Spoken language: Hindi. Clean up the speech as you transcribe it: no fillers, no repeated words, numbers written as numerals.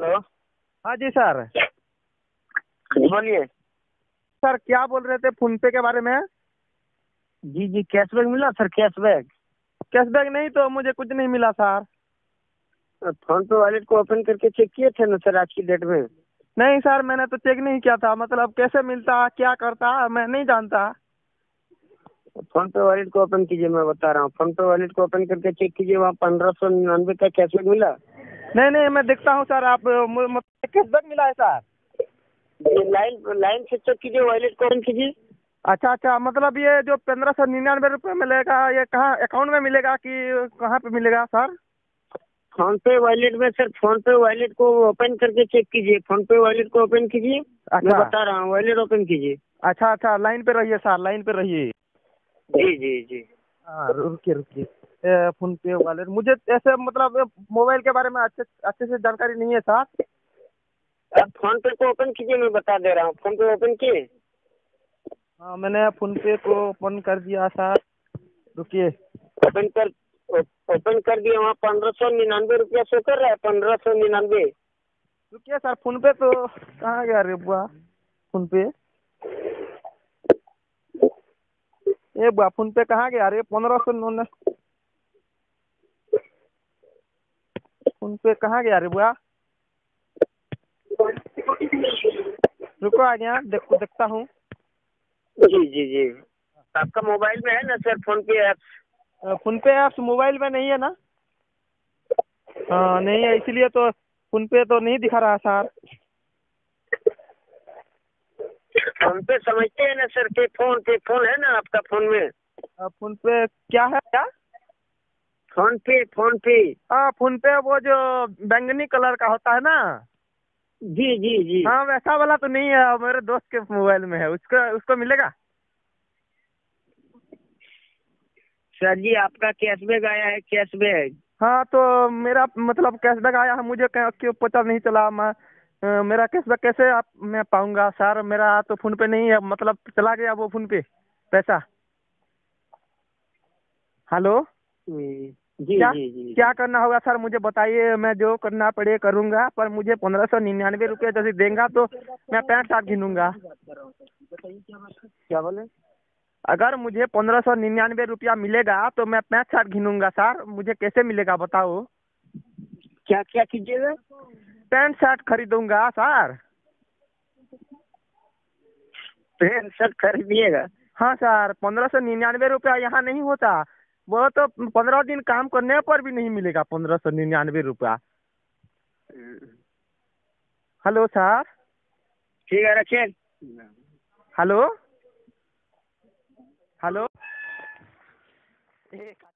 हेलो। हाँ जी सर। बोलिए। सर क्या बोल रहे थे फोन पे के बारे में? जी जी, कैशबैक मिला सर, कैशबैक। कैशबैक नहीं तो मुझे कुछ नहीं मिला सर। फोन पे वॉलेट को ओपन करके चेक किए थे ना सर आज की डेट में? नहीं सर, मैंने तो चेक नहीं किया था। मतलब कैसे मिलता, क्या करता, मैं नहीं जानता। फोन पे वॉलेट को ओपन कीजिए, मैं बता रहा हूँ। फोन पे वॉलेट को ओपन करके चेक कीजिए, वहाँ 1599 का कैशबैक मिला। नहीं नहीं, मैं देखता हूँ सर। आप मतलब कैशबैक मिला है सर? ये लाइन लाइन से चेक कीजिए, वॉलेट को ओपन कीजिए। अच्छा अच्छा, मतलब ये जो 1599 रुपये मिलेगा, ये कहाँ अकाउंट में मिलेगा कि कहाँ पे मिलेगा सर? फोन पे वॉलेट में सर, फोन पे वॉलेट को ओपन करके चेक कीजिए। फोन पे वॉलेट को ओपन कीजिए, मैं अच्छा बता रहा हूँ। वॉलेट ओपन कीजिए। अच्छा अच्छा, लाइन पे रहिए सर, लाइन पे रहिए। जी जी जी। हाँ, रुकिए रुकिए। फोन पे वाले मुझे ऐसे मतलब मोबाइल के बारे में अच्छे अच्छे से जानकारी नहीं है सर। अब फोन पे को ओपन कीजिए, मैं बता दे रहा हूँ। फोन पे ओपन किए? हाँ, मैंने फोन पे को ओपन कर दिया सर। रुकिए। ओपन कर ओपन कर दिए। वहाँ 1599 रुपया शो कर रहा है, 1599। रुकिए सर, फोन पे तो कहाँ गया रे बुआ? फोन पे, ए बुआ, फोन पे कहाँ गया रे? 1500। फोन पे कहाँ गया रे बुआ? रुको आ गया, देखता हूँ। जी जी जी। आपका मोबाइल में है ना sir PhonePe app? PhonePe apps mobile में नहीं है ना? हाँ नहीं है, इसीलिए तो फोन पे तो नहीं दिखा रहा सर। फोन पे समझते हैं ना सर? पे फोन है ना आपका फोन में? फोन पे क्या है क्या? फोन पे। हाँ, फोन पे वो जो बैंगनी कलर का होता है ना? जी जी जी। हाँ, वैसा वाला तो नहीं है, मेरे दोस्त के मोबाइल में है। उसको उसको मिलेगा? सर जी, आपका कैशबैक आया है, कैशबैक। हाँ, तो मेरा मतलब कैशबैक आया है, मुझे क्यों पता नहीं चला? मेरा कैशबैक कैसे आप मैं पाऊंगा सर? मेरा तो फोन पे नहीं है, मतलब चला गया वो फोन पे पैसा। हेलो। जी क्या जी जी क्या जी। करना होगा सर, मुझे बताइए। मैं जो करना पड़े करूंगा, पर मुझे 1599 रुपये यदि देगा तो मैं 65 गिनूंगा। क्या बोले? अगर मुझे 1599 रुपया मिलेगा तो मैं 65 गिनूंगा सर। मुझे कैसे मिलेगा बताओ? क्या क्या कीजिएगा? 65 खरीदूंगा सर। पेन शर्ट खरीदिएगा? हाँ सर, 1599 रुपया यहाँ नहीं होता। वो तो 15 दिन काम करने पर भी नहीं मिलेगा 1599 रुपया। Hello sir. ठीक है, रखिए। Hello hello.